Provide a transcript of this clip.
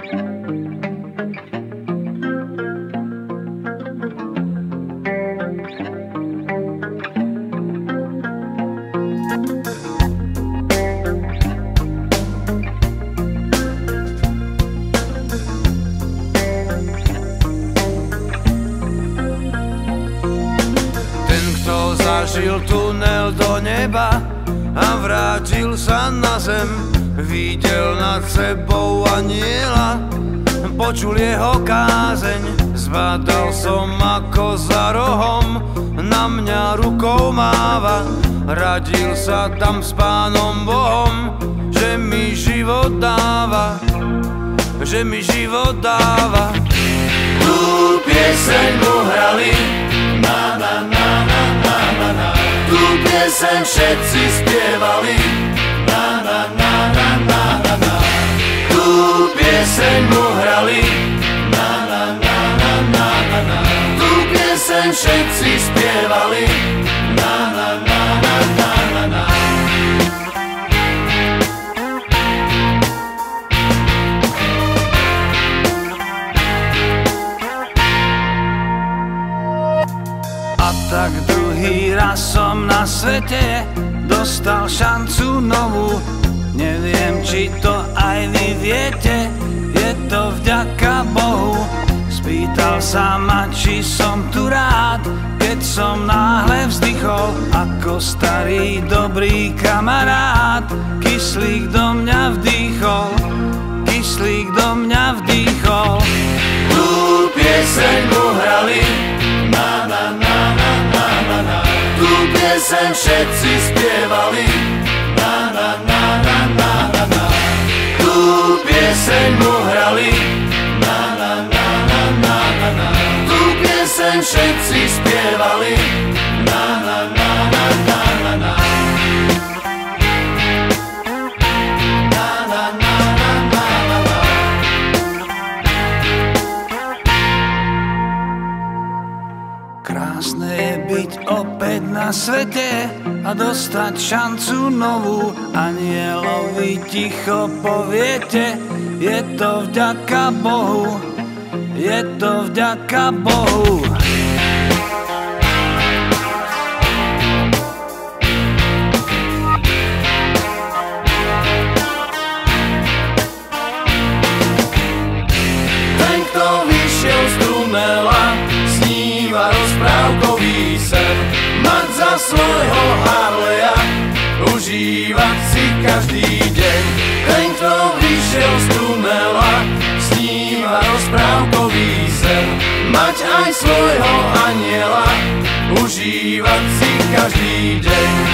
Zažil tunel do neba a vrátil sa na zem. Videl nad sebou anjela, počul jeho kázeň. Zbadal som, ako za rohom na mňa rukou máva. Radil sa tam s Pánom Bohom, že mi život dáva, že mi život dáva. Tu pieseň mu hrali, na na na na na na na. Tu pieseň všetci spievali, na na na na na na na. Tu pieseň mu hrali, na na na na na na na. Tu pieseň všetci spievali, na na na na na na na. Tak druhý raz som na svete dostal šancu novú. Neviem, či to aj vy viete, je to vďaka Bohu. Spýtal sa ma, či som tu rád, keď som náhle vzdychol. Ako starý dobrý kamarát, kyslík do mňa vdýchol, kyslík do mňa vdýchol. Tu pieseň mu hrali, na na na na na na na. Tu pieseň všetci spievali, na na na na na na na. Tu pieseň mu hrali, na na na na na na na. Tu pieseň všetci spievali, na na na na na na na. Krásne je byť opäť na svete a dostať šancu novú. Anjelovi ticho poviete, je to vďaka Bohu, je to vďaka Bohu. Ten, kto vyšiel z tunela, sníva rozprávkový sen. Mať za svojho Harleja, užívať si každý deň. Ten, kto vyšiel z tunela, sníva rozprávkový sen. Mať aj svojho anjela, užívať si každý deň.